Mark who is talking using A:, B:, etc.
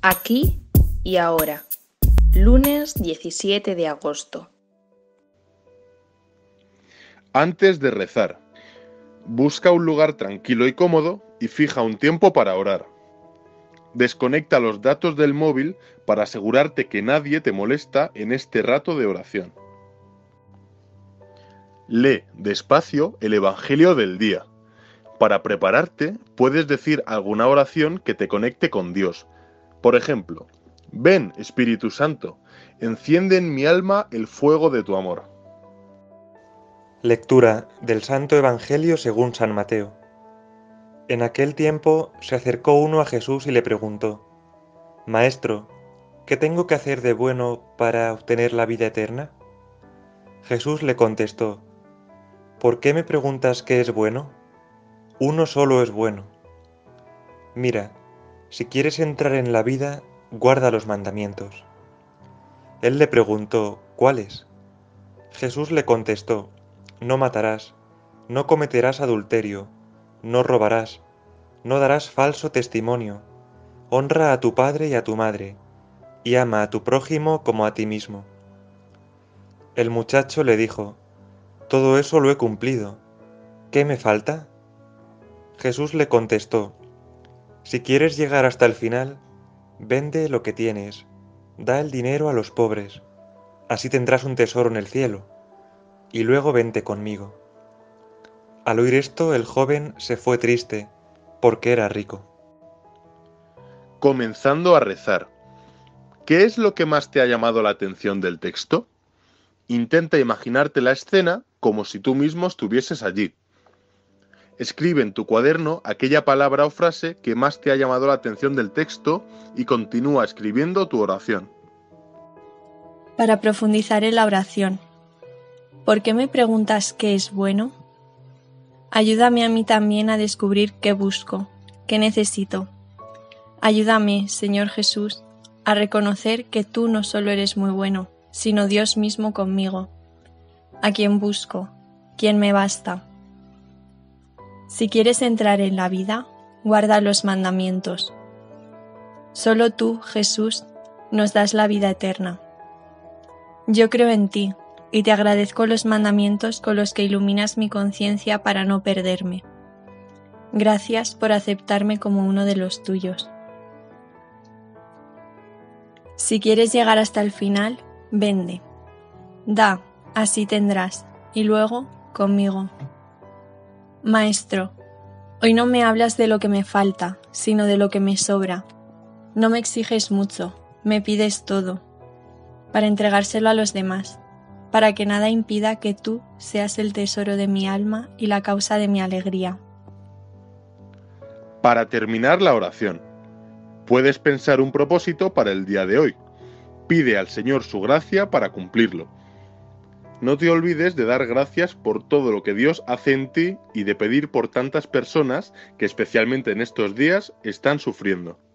A: Aquí y ahora, lunes 17 de agosto.
B: Antes de rezar, busca un lugar tranquilo y cómodo y fija un tiempo para orar. Desconecta los datos del móvil para asegurarte que nadie te molesta en este rato de oración. Lee despacio el Evangelio del día. Para prepararte, puedes decir alguna oración que te conecte con Dios. Por ejemplo, ven, Espíritu Santo, enciende en mi alma el fuego de tu amor.
C: Lectura del Santo Evangelio según San Mateo. En aquel tiempo se acercó uno a Jesús y le preguntó: Maestro, ¿qué tengo que hacer de bueno para obtener la vida eterna? Jesús le contestó: ¿Por qué me preguntas qué es bueno? Uno solo es bueno. Mira, si quieres entrar en la vida, guarda los mandamientos. Él le preguntó: ¿cuáles? Jesús le contestó: No matarás, no cometerás adulterio, no robarás, no darás falso testimonio, honra a tu padre y a tu madre, y ama a tu prójimo como a ti mismo. El muchacho le dijo: Todo eso lo he cumplido. ¿Qué me falta? Jesús le contestó: Si quieres llegar hasta el final, vende lo que tienes, da el dinero a los pobres, así tendrás un tesoro en el cielo, y luego vente conmigo. Al oír esto, el joven se fue triste, porque era rico.
B: Comenzando a rezar. ¿Qué es lo que más te ha llamado la atención del texto? Intenta imaginarte la escena como si tú mismo estuvieses allí. Escribe en tu cuaderno aquella palabra o frase que más te ha llamado la atención del texto y continúa escribiendo tu oración.
D: Para profundizar en la oración. ¿Por qué me preguntas qué es bueno? Ayúdame a mí también a descubrir qué busco, qué necesito. Ayúdame, Señor Jesús, a reconocer que tú no solo eres muy bueno, sino Dios mismo conmigo, a quien busco, quien me basta. Si quieres entrar en la vida, guarda los mandamientos. Solo tú, Jesús, nos das la vida eterna. Yo creo en ti y te agradezco los mandamientos con los que iluminas mi conciencia para no perderme. Gracias por aceptarme como uno de los tuyos. Si quieres llegar hasta el final, vende. Da, así tendrás, y luego conmigo. Maestro, hoy no me hablas de lo que me falta, sino de lo que me sobra. No me exiges mucho, me pides todo, para entregárselo a los demás, para que nada impida que tú seas el tesoro de mi alma y la causa de mi alegría.
B: Para terminar la oración, puedes pensar un propósito para el día de hoy. Pide al Señor su gracia para cumplirlo. No te olvides de dar gracias por todo lo que Dios hace en ti y de pedir por tantas personas que especialmente en estos días están sufriendo.